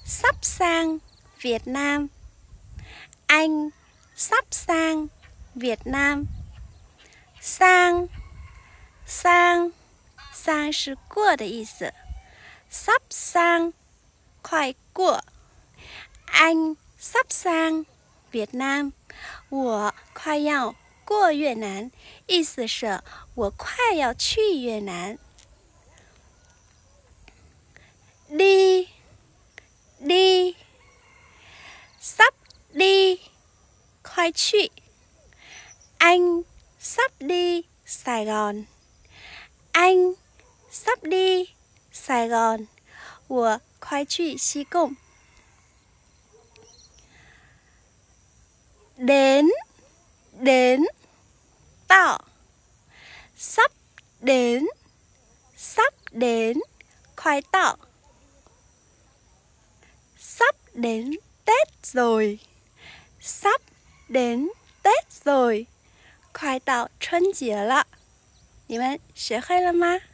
sắp sang Việt Nam. Anh sắp sang Việt Nam. Sang sang sang 是过的意思， sắp sang 快过。Anh sắp sang Việt Nam， 我快要过越南，意思是我快要去越南。Đi đi sắp đi 快去。Anh sắp đi Sài Gòn. Anh sắp đi Sài Gòn， 我快去西贡。Đến đến 到 sắp đến sắp đến 快到。Sắp đến Tết rồi. Sắp đến Tết rồi， 快到春节了。你们学会了吗？